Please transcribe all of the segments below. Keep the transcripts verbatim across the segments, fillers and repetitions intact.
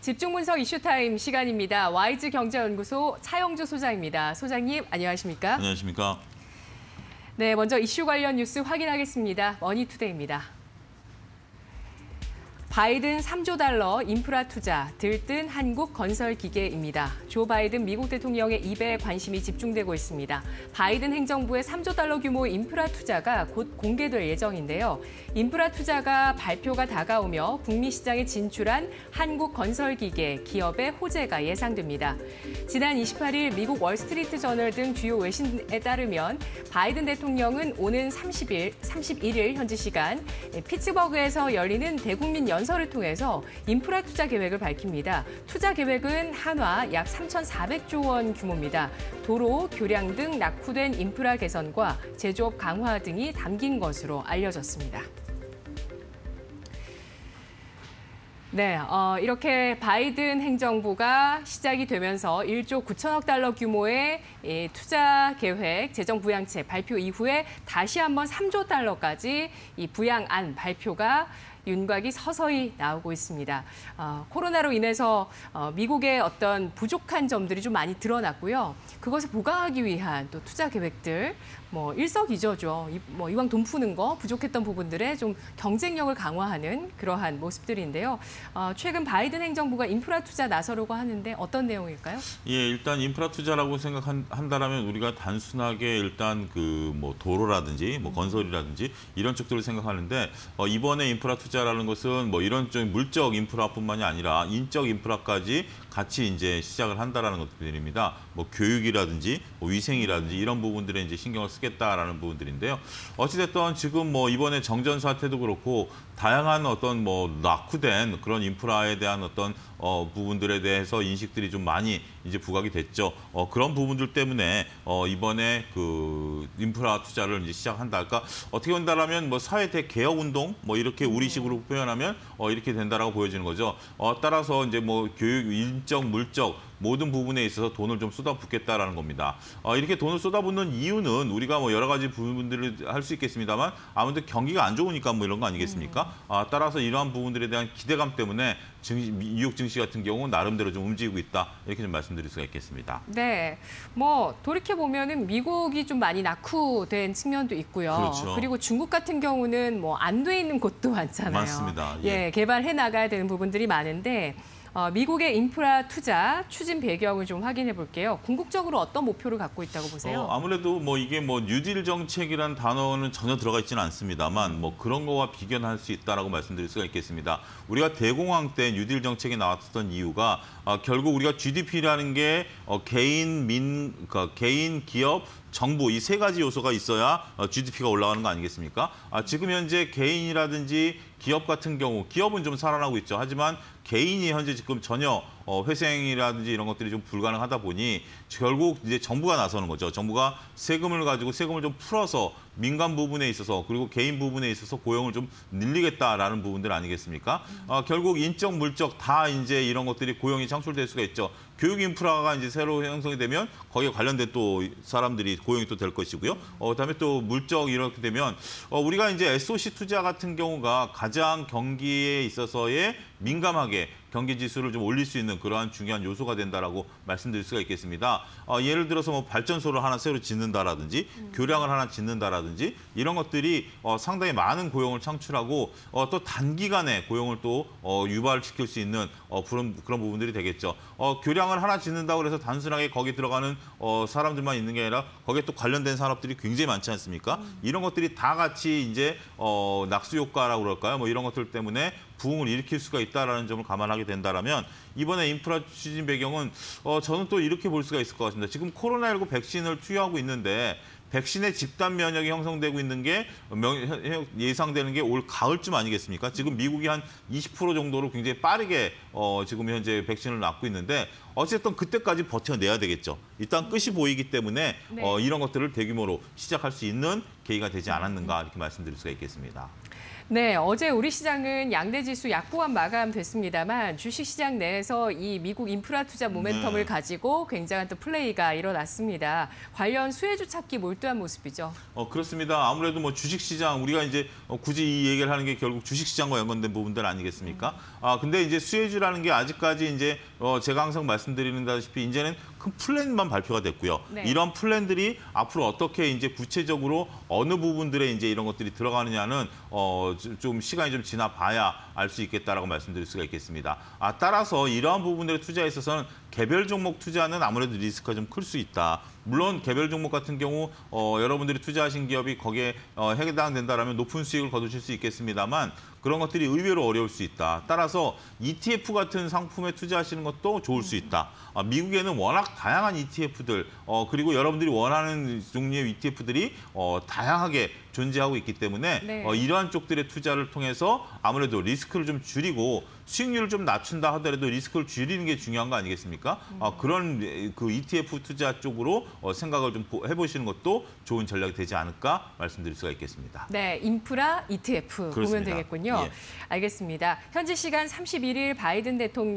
집중 분석 이슈타임 시간입니다. 와이즈 경제연구소 차영주 소장입니다. 소장님, 안녕하십니까? 안녕하십니까? 네, 먼저 이슈 관련 뉴스 확인하겠습니다. 머니투데이입니다. 바이든 삼조 달러 인프라 투자, 들뜬 한국 건설 기계입니다. 조 바이든 미국 대통령의 입에 관심이 집중되고 있습니다. 바이든 행정부의 삼조 달러 규모의 인프라 투자가 곧 공개될 예정인데요. 인프라 투자가 발표가 다가오며 북미 시장에 진출한 한국 건설 기계 기업의 호재가 예상됩니다. 지난 이십팔 일 미국 월스트리트 저널 등 주요 외신에 따르면 바이든 대통령은 오는 삼십 일, 삼십일 일 현지 시간 피츠버그에서 열리는 대국민 연설을 통해서 인프라 투자 계획을 밝힙니다. 투자 계획은 한화 약 삼천사백조 원 규모입니다. 도로, 교량 등 낙후된 인프라 개선과 제조업 강화 등이 담긴 것으로 알려졌습니다. 네, 어, 이렇게 바이든 행정부가 시작이 되면서 일조 구천억 달러 규모의 예, 투자 계획, 재정 부양책 발표 이후에 다시 한번 삼조 달러까지 이 부양안 발표가 윤곽이 서서히 나오고 있습니다. 어, 코로나로 인해서 어, 미국의 어떤 부족한 점들이 좀 많이 드러났고요. 그것을 보강하기 위한 또 투자 계획들, 뭐 일석이조죠. 이, 뭐 이왕 돈 푸는 거 부족했던 부분들에 좀 경쟁력을 강화하는 그러한 모습들인데요. 어, 최근 바이든 행정부가 인프라 투자 나서려고 하는데 어떤 내용일까요? 예, 일단 인프라 투자라고 생각한다라면 우리가 단순하게 일단 그 뭐 도로라든지 뭐 건설이라든지 이런 쪽들을 생각하는데 어, 이번에 인프라 투자라는 것은 뭐 이런 쪽 물적 인프라뿐만이 아니라 인적 인프라까지 같이 이제 시작을 한다라는 것들입니다. 뭐 교육이라든지 뭐 위생이라든지 이런 부분들에 이제 신경을 쓰겠다라는 부분들인데요. 어찌됐든 지금 뭐 이번에 정전 사태도 그렇고 다양한 어떤 뭐 낙후된 그런 인프라에 대한 어떤 어 부분들에 대해서 인식들이 좀 많이 이제 부각이 됐죠. 어 그런 부분들 때문에 어 이번에 그 인프라 투자를 이제 시작한다 할까? 어떻게 본다라면 뭐 사회 대개혁 운동 뭐 이렇게 우리식으로 표현하면 어 이렇게 된다라고 보여지는 거죠. 어 따라서 이제 뭐 교육, 인적, 물적 모든 부분에 있어서 돈을 좀 쏟아붓겠다라는 겁니다. 어, 이렇게 돈을 쏟아붓는 이유는 우리가 뭐 여러 가지 부분들을 할 수 있겠습니다만 아무튼 경기가 안 좋으니까 뭐 이런 거 아니겠습니까? 어, 따라서 이러한 부분들에 대한 기대감 때문에 증시, 뉴욕 증시 같은 경우 나름대로 좀 움직이고 있다 이렇게 좀 말씀드릴 수가 있겠습니다. 네, 뭐 돌이켜 보면은 미국이 좀 많이 낙후된 측면도 있고요. 그렇죠. 그리고 중국 같은 경우는 뭐 안 돼 있는 곳도 많잖아요. 맞습니다. 예. 예, 개발해 나가야 되는 부분들이 많은데. 어, 미국의 인프라 투자 추진 배경을 좀 확인해 볼게요. 궁극적으로 어떤 목표를 갖고 있다고 보세요? 어, 아무래도 뭐 이게 뭐 뉴딜 정책이라는 단어는 전혀 들어가 있지는 않습니다만 뭐 그런 거와 비견할 수 있다라고 말씀드릴 수가 있겠습니다. 우리가 대공황 때 뉴딜 정책이 나왔던 이유가 어, 결국 우리가 지디피라는 게 어, 개인, 민, 그러니까 개인, 기업, 정부 이 세 가지 요소가 있어야 지디피가 올라가는 거 아니겠습니까? 아, 지금 현재 개인이라든지 기업 같은 경우 기업은 좀 살아나고 있죠. 하지만 개인이 현재 지금 전혀 어, 회생이라든지 이런 것들이 좀 불가능하다 보니 결국 이제 정부가 나서는 거죠. 정부가 세금을 가지고 세금을 좀 풀어서 민간 부분에 있어서 그리고 개인 부분에 있어서 고용을 좀 늘리겠다라는 부분들 아니겠습니까? 어, 결국 인적, 물적 다 이제 이런 것들이 고용이 창출될 수가 있죠. 교육 인프라가 이제 새로 형성이 되면 거기에 관련된 또 사람들이 고용이 또 될 것이고요. 어, 그다음에 또 물적 이렇게 되면 어, 우리가 이제 에스오씨 투자 같은 경우가 가장 경기에 있어서의 민감하게 경기 지수를 좀 올릴 수 있는 그러한 중요한 요소가 된다라고 말씀드릴 수가 있겠습니다. 어, 예를 들어서 뭐 발전소를 하나 새로 짓는다라든지 음. 교량을 하나 짓는다라든지 이런 것들이 어, 상당히 많은 고용을 창출하고 어, 또 단기간에 고용을 또 어, 유발시킬 수 있는 어, 그런 그런 부분들이 되겠죠. 어, 교량을 하나 짓는다고 해서 단순하게 거기 들어가는 어, 사람들만 있는 게 아니라 거기에 또 관련된 산업들이 굉장히 많지 않습니까? 음. 이런 것들이 다 같이 이제 어, 낙수 효과라고 그럴까요? 뭐 이런 것들 때문에 부흥을 일으킬 수가 있다라는 점을 감안하게 된다라면 이번에 인프라 추진 배경은 어, 저는 또 이렇게 볼 수가 있을 것 같습니다. 지금 코로나십구 백신을 투여하고 있는데 백신의 집단 면역이 형성되고 있는 게 예상되는 게 올 가을쯤 아니겠습니까? 지금 미국이 한 이십 퍼센트 정도로 굉장히 빠르게 어, 지금 현재 백신을 놨고 있는데 어쨌든 그때까지 버텨내야 되겠죠. 일단 끝이 보이기 때문에 네. 어, 이런 것들을 대규모로 시작할 수 있는 계기가 되지 않았는가 이렇게 말씀드릴 수가 있겠습니다. 네, 어제 우리 시장은 양대 지수 약보합 마감됐습니다만 주식시장 내에서 이 미국 인프라 투자 모멘텀을 네. 가지고 굉장한 또 플레이가 일어났습니다. 관련 수혜주 찾기 몰두한 모습이죠. 어, 그렇습니다. 아무래도 뭐 주식시장, 우리가 이제 어, 굳이 이 얘기를 하는 게 결국 주식시장과 연관된 부분들 아니겠습니까? 음. 아, 근데 이제 수혜주라는 게 아직까지 이제 어, 제가 항상 말씀드리는다시피 이제는 큰 플랜만 발표가 됐고요. 네. 이런 플랜들이 앞으로 어떻게 이제 구체적으로 어느 부분들에 이제 이런 것들이 들어가느냐는 어, 좀 시간이 좀 지나 봐야 알 수 있겠다라고 말씀드릴 수가 있겠습니다. 아, 따라서 이러한 부분들의 투자에 있어서는 개별 종목 투자는 아무래도 리스크가 좀 클 수 있다. 물론 개별 종목 같은 경우 어, 여러분들이 투자하신 기업이 거기에 어, 해당된다라면 높은 수익을 거두실 수 있겠습니다만 그런 것들이 의외로 어려울 수 있다. 따라서 이티에프 같은 상품에 투자하시는 것도 좋을 수 있다. 아, 미국에는 워낙 다양한 이티에프들 어, 그리고 여러분들이 원하는 종류의 이티에프들이 어, 다양하게 존재하고 있기 때문에 네. 어, 이러한 쪽들의 투자를 통해서 아무래도 리스크를 좀 줄이고 수익률을 좀 낮춘다 하더라도 리스크를 줄이는 게 중요한 거 아니겠습니까? 음. 어, 그런 그 이티에프 투자 쪽으로 어, 생각을 좀 해보시는 것도 좋은 전략이 되지 않을까 말씀드릴 수가 있겠습니다. 네, 인프라 이티에프 그렇습니다. 보면 되겠군요. 예. 알겠습니다. 현지 시간 삼십일 일 바이든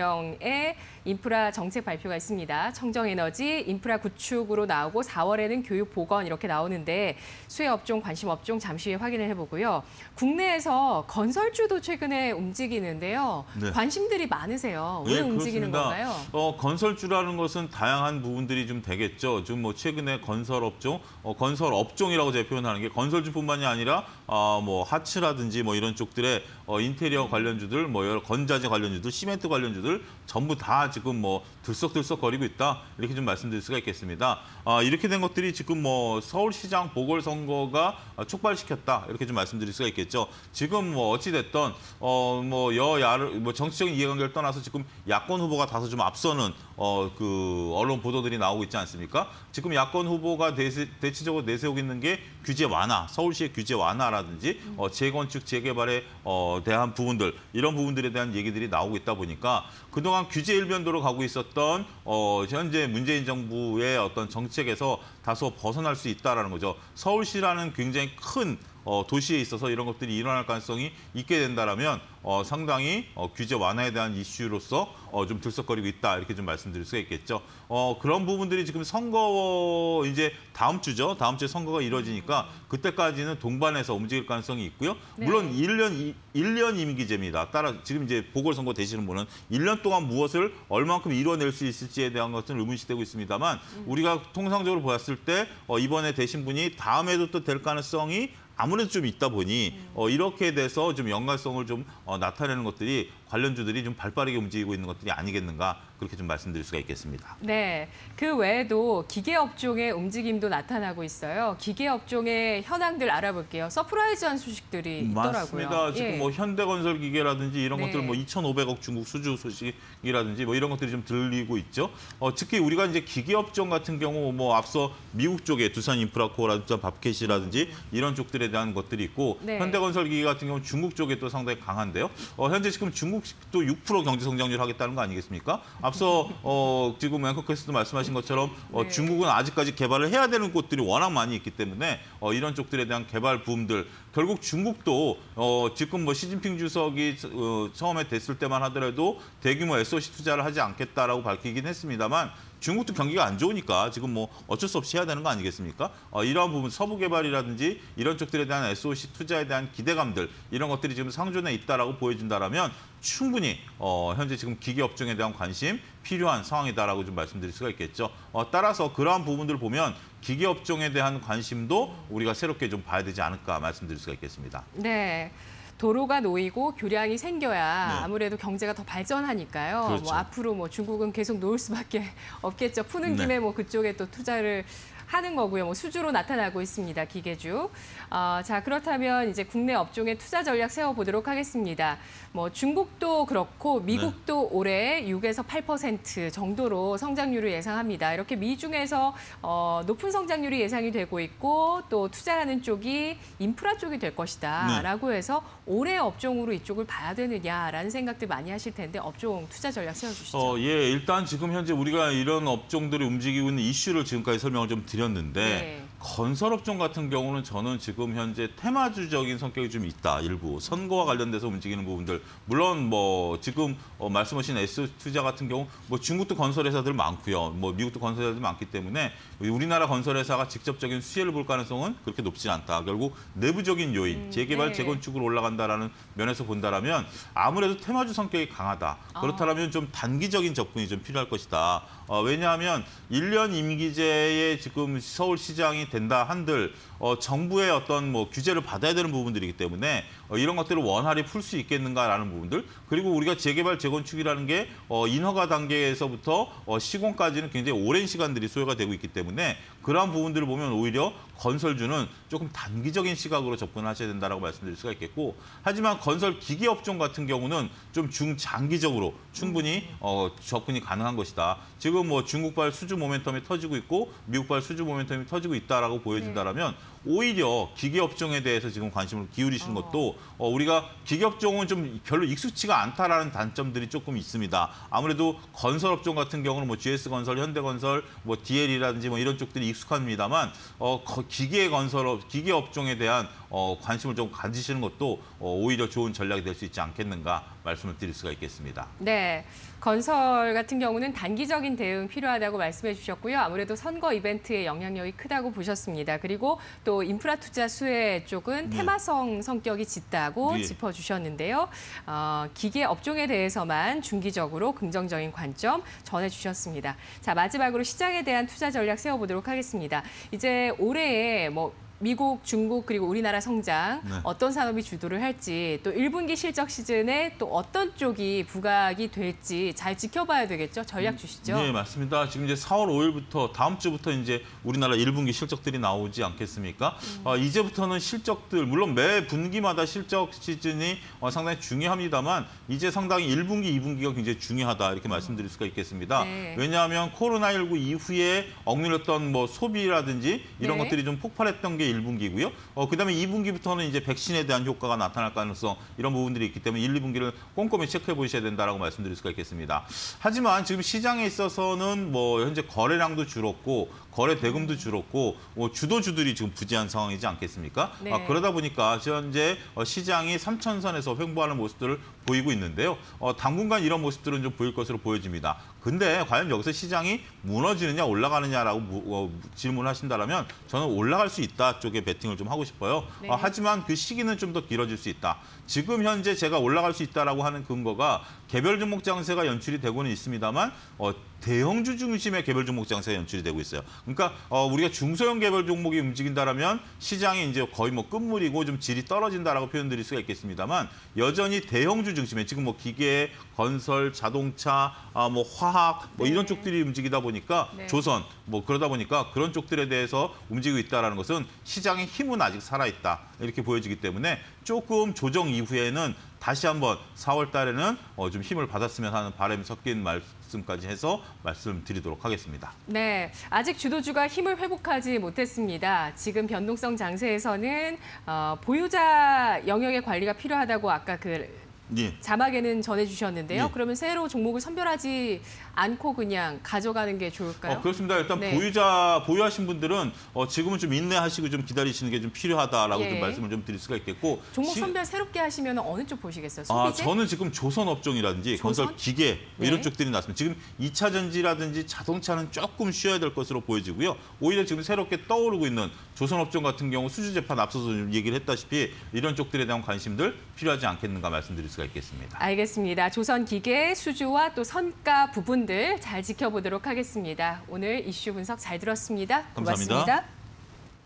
대통령의 인프라 정책 발표가 있습니다. 청정에너지, 인프라 구축으로 나오고 사월에는 교육, 보건 이렇게 나오는데 수혜 업종, 관심 업종 잠시 후에 확인을 해보고요. 국내에서 건설주도 최근에 움직이는데요. 네. 관심들이 많으세요. 왜 네, 움직이는 그렇습니다. 건가요? 어, 건설주라는 것은 다양한 부분들이 좀 되겠죠. 지금 뭐 최근에 건설 업종, 어, 건설 업종이라고 제가 표현하는 게 건설주뿐만이 아니라 어, 뭐 하츠라든지 뭐 이런 쪽들의 어, 인테리어 관련주들, 뭐 여러 건자재 관련주들, 시멘트 관련주들 전부 다 지금 뭐 들썩들썩거리고 있다 이렇게 좀 말씀드릴 수가 있겠습니다. 아, 이렇게 된 것들이 지금 뭐 서울시장 보궐선거가 촉발시켰다 이렇게 좀 말씀드릴 수가 있겠죠. 지금 뭐 어찌 됐던 어, 뭐 여야를 뭐 정치적인 이해관계를 떠나서 지금 야권 후보가 다소 좀 앞서는 어, 그 언론 보도들이 나오고 있지 않습니까? 지금 야권 후보가 대세, 대체적으로 내세우고 있는 게 규제 완화, 서울시의 규제 완화라든지 어, 재건축, 재개발에 어, 대한 부분들 이런 부분들에 대한 얘기들이 나오고 있다 보니까 그동안 규제 일변도로 가고 있었던 어, 현재 문재인 정부의 어떤 정책에서 다소 벗어날 수 있다라는 거죠. 서울시라는 굉장히 큰 어, 도시에 있어서 이런 것들이 일어날 가능성이 있게 된다라면 어, 상당히 어, 규제 완화에 대한 이슈로서 어, 좀 들썩거리고 있다 이렇게 좀 말씀드릴 수가 있겠죠. 어, 그런 부분들이 지금 선거 이제 다음 주죠. 다음 주에 선거가 이루어지니까 그때까지는 동반해서 움직일 가능성이 있고요. 네. 물론 일 년 일 년 임기제입니다. 따라 지금 이제 보궐선거 되시는 분은 일 년 동안 무엇을 얼만큼 이뤄낼 수 있을지에 대한 것은 의문시되고 있습니다만 음. 우리가 통상적으로 보았을 때 어, 이번에 되신 분이 다음에도 또 될 가능성이 아무래도 좀 있다 보니 어, 이렇게 돼서 좀 연관성을 좀 어, 나타내는 것들이 관련주들이 좀 발빠르게 움직이고 있는 것들이 아니겠는가 그렇게 좀 말씀드릴 수가 있겠습니다. 네, 그 외에도 기계업종의 움직임도 나타나고 있어요. 기계업종의 현황들 알아볼게요. 서프라이즈한 소식들이 있더라고요. 맞습니다. 지금 예. 뭐 현대건설기계라든지 이런 네. 것들 뭐 이천오백억 중국 수주 소식이라든지 뭐 이런 것들이 좀 들리고 있죠. 어, 특히 우리가 이제 기계업종 같은 경우 뭐 앞서 미국 쪽에 두산인프라코어라든지 두산 밥캣이라든지 이런 쪽들에 대한 것들이 있고 네. 현대건설기계 같은 경우 중국 쪽에 또 상당히 강한데요. 어, 현재 지금 중국도 육 퍼센트 경제 성장률 하겠다는 거 아니겠습니까? 앞서 어, 지금 앵커께서도 말씀하신 것처럼 어, 네. 중국은 아직까지 개발을 해야 되는 곳들이 워낙 많이 있기 때문에 어, 이런 쪽들에 대한 개발 부음들 결국 중국도 어, 지금 뭐 시진핑 주석이 어, 처음에 됐을 때만 하더라도 대규모 에스오씨 투자를 하지 않겠다라고 밝히긴 했습니다만 중국도 경기가 안 좋으니까 지금 뭐 어쩔 수 없이 해야 되는 거 아니겠습니까? 어, 이러한 부분 서부 개발이라든지 이런 쪽들에 대한 에스오씨 투자에 대한 기대감들 이런 것들이 지금 상존해 있다라고 보여진다라면 충분히 어, 현재 지금 기계 업종에 대한 관심 필요한 상황이다라고 좀 말씀드릴 수가 있겠죠. 어, 따라서 그러한 부분들을 보면 기계 업종에 대한 관심도 우리가 새롭게 좀 봐야 되지 않을까 말씀드릴 수가 있겠습니다. 네. 도로가 놓이고 교량이 생겨야 네. 아무래도 경제가 더 발전하니까요. 그렇죠. 뭐 앞으로 뭐 중국은 계속 놓을 수밖에 없겠죠. 푸는 김에 네. 뭐 그쪽에 또 투자를 하는 거고요. 뭐 수주로 나타나고 있습니다. 기계주. 어, 자, 그렇다면 이제 국내 업종의 투자 전략 세워보도록 하겠습니다. 뭐 중국도 그렇고 미국도 네. 올해 육에서 팔 퍼센트 정도로 성장률을 예상합니다. 이렇게 미중에서 어, 높은 성장률이 예상이 되고 있고 또 투자하는 쪽이 인프라 쪽이 될 것이다라고 네. 해서 올해 업종으로 이쪽을 봐야 되느냐라는 생각들 많이 하실 텐데 업종 투자 전략 세워주시죠. 어, 예, 일단 지금 현재 우리가 이런 업종들이 움직이고 있는 이슈를 지금까지 설명을 좀 드렸는데 네. 건설업종 같은 경우는 저는 지금 현재 테마주적인 성격이 좀 있다. 일부 선거와 관련돼서 움직이는 부분들. 물론 뭐 지금 어, 말씀하신 S투자 같은 경우 뭐 중국도 건설회사들 많고요. 뭐 미국도 건설회사들 많기 때문에 우리나라 건설회사가 직접적인 수혜를 볼 가능성은 그렇게 높지 않다. 결국 내부적인 요인, 음, 재개발, 네. 재건축으로 올라간다라는 면에서 본다라면 아무래도 테마주 성격이 강하다. 그렇다면 좀 단기적인 접근이 좀 필요할 것이다. 어, 왜냐하면 일 년 임기제에 지금 서울시장이 된다 한들 어, 정부의 어떤 뭐 규제를 받아야 되는 부분들이기 때문에 어, 이런 것들을 원활히 풀 수 있겠는가라는 부분들, 그리고 우리가 재개발, 재건축이라는 게 어, 인허가 단계에서부터 어, 시공까지는 굉장히 오랜 시간들이 소요가 되고 있기 때문에 그러한 부분들을 보면 오히려 건설주는 조금 단기적인 시각으로 접근하셔야 된다라고 말씀드릴 수가 있겠고, 하지만 건설 기계 업종 같은 경우는 좀 중장기적으로 충분히 어, 접근이 가능한 것이다. 지금 뭐 중국발 수주 모멘텀이 터지고 있고 미국발 수주 모멘텀이 터지고 있다라고 보여진다라면 오히려 기계업종에 대해서 지금 관심을 기울이시는 것도 어, 우리가 기계업종은 좀 별로 익숙치가 않다라는 단점들이 조금 있습니다. 아무래도 건설업종 같은 경우는 뭐 지에스건설, 현대건설, 뭐 디엘이라든지 뭐 이런 쪽들이 익숙합니다만 어, 기계 건설업, 기계업종에 대한 어, 관심을 좀 가지시는 것도 어, 오히려 좋은 전략이 될 수 있지 않겠는가 말씀을 드릴 수가 있겠습니다. 네, 건설 같은 경우는 단기적인 대응 필요하다고 말씀해 주셨고요. 아무래도 선거 이벤트의 영향력이 크다고 보셨습니다. 그리고 또 인프라 투자 수혜 쪽은 네. 테마성 성격이 짙다고 네. 짚어주셨는데요. 어, 기계 업종에 대해서만 중기적으로 긍정적인 관점 전해주셨습니다. 자, 마지막으로 시장에 대한 투자 전략 세워보도록 하겠습니다. 이제 올해에 뭐 미국, 중국 그리고 우리나라 성장 네. 어떤 산업이 주도를 할지, 또 일 분기 실적 시즌에 또 어떤 쪽이 부각이 될지 잘 지켜봐야 되겠죠. 전략 주시죠. 네, 맞습니다. 지금 이제 사월 오일부터 다음 주부터 이제 우리나라 일 분기 실적들이 나오지 않겠습니까? 음. 어, 이제부터는 실적들, 물론 매 분기마다 실적 시즌이 어, 상당히 중요합니다만 이제 상당히 일 분기, 이 분기가 굉장히 중요하다 이렇게 말씀드릴 수가 있겠습니다. 네. 왜냐하면 코로나십구 이후에 억눌렸던 뭐 소비라든지 이런 네. 것들이 좀 폭발했던 게 일 분기고요. 어, 그다음에 이 분기부터는 이제 백신에 대한 효과가 나타날 가능성 이런 부분들이 있기 때문에 일, 이 분기를 꼼꼼히 체크해 보셔야 된다라고 말씀드릴 수가 있겠습니다. 하지만 지금 시장에 있어서는 뭐 현재 거래량도 줄었고 거래 대금도 줄었고 뭐 주도주들이 지금 부재한 상황이지 않겠습니까? 네. 아, 그러다 보니까 현재 시장이 삼천선에서 횡보하는 모습들을 보이고 있는데요. 어, 당분간 이런 모습들은 좀 보일 것으로 보여집니다. 근데 과연 여기서 시장이 무너지느냐 올라가느냐라고 무, 어, 질문하신다면 저는 올라갈 수 있다 쪽에 베팅을 좀 하고 싶어요. 네. 어, 하지만 그 시기는 좀 더 길어질 수 있다. 지금 현재 제가 올라갈 수 있다라고 하는 근거가 개별 종목 장세가 연출이 되고는 있습니다만 어, 대형주 중심의 개별 종목 장세가 연출이 되고 있어요. 그러니까 어, 우리가 중소형 개별 종목이 움직인다라면 시장이 이제 거의 뭐 끝물이고 좀 질이 떨어진다라고 표현드릴 수가 있겠습니다만 여전히 대형주 중심의 지금 뭐 기계, 건설, 자동차, 아, 뭐 화학 뭐 네. 이런 쪽들이 움직이다 보니까 네. 조선 뭐 그러다 보니까 그런 쪽들에 대해서 움직이고 있다라는 것은 시장의 힘은 아직 살아있다 이렇게 보여지기 때문에 조금 조정 이후에는 다시 한번 사월 달에는 어, 좀 힘을 받았으면 하는 바람이 섞인 말씀까지 해서 말씀드리도록 하겠습니다. 네, 아직 주도주가 힘을 회복하지 못했습니다. 지금 변동성 장세에서는 어, 보유자 영역의 관리가 필요하다고 아까 그 예. 자막에는 전해주셨는데요. 예. 그러면 새로 종목을 선별하지 않고 그냥 가져가는 게 좋을까요? 어, 그렇습니다. 일단 네. 보유자 보유하신 분들은 어, 지금은 좀 인내하시고 좀 기다리시는 게 좀 필요하다라고 예. 좀 말씀을 좀 드릴 수가 있겠고. 종목 시- 선별 새롭게 하시면 어느 쪽 보시겠어요? 아, 소비재? 저는 지금 조선 업종이라든지 조선? 건설 기계 뭐 이런 네. 쪽들이 났습니다. 지금 이 차 전지라든지 자동차는 조금 쉬어야 될 것으로 보여지고요. 오히려 지금 새롭게 떠오르고 있는 조선 업종 같은 경우 수주 재판 앞서서 좀 얘기를 했다시피 이런 쪽들에 대한 관심들 필요하지 않겠는가 말씀드릴 수가 있겠습니다. 알겠습니다. 조선 기계, 수주와 또 선가 부분들 잘 지켜보도록 하겠습니다. 오늘 이슈 분석 잘 들었습니다. 감사합니다. 고맙습니다.